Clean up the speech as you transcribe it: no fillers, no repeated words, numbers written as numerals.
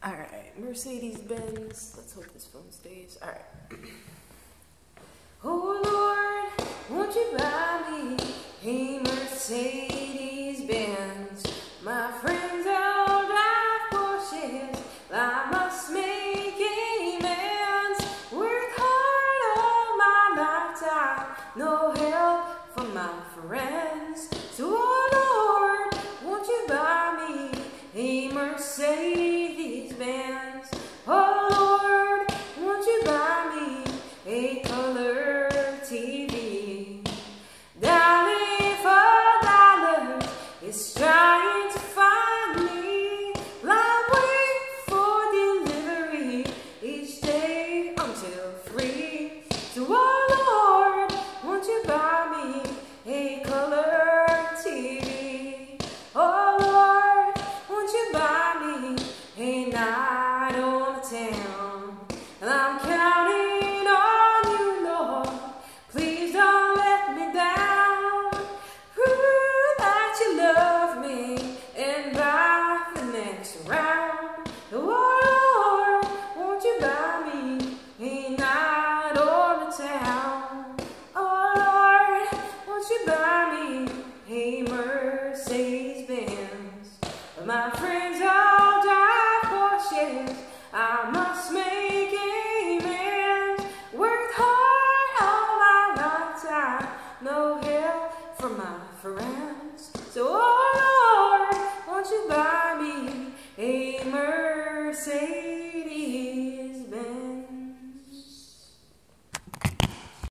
Alright, Mercedes-Benz. Let's hope this phone stays. Alright. Oh Lord, won't you buy me a Mercedes-Benz? My friends all drive Porsches, I must make amends. Work hard all my lifetime, no help from my friends. So oh Lord, won't you buy me a Mercedes-Benz? Oh Lord, won't you buy me a color TV? Dolly for dollars is trying to find me. I'm waiting for delivery each day until 3. So oh Lord, won't you buy me a color TV? Oh Lord, won't you buy me a night on the town? And I'm counting on you, Lord. Please don't let me down. Prove that you love me and buy the next round. Oh Lord, won't you buy me a night on the town? Oh Lord, won't you buy me a Mercedes-Benz? My friends all drive Porsches, I must make amends. Worked hard all my lifetime, no help from my friends. So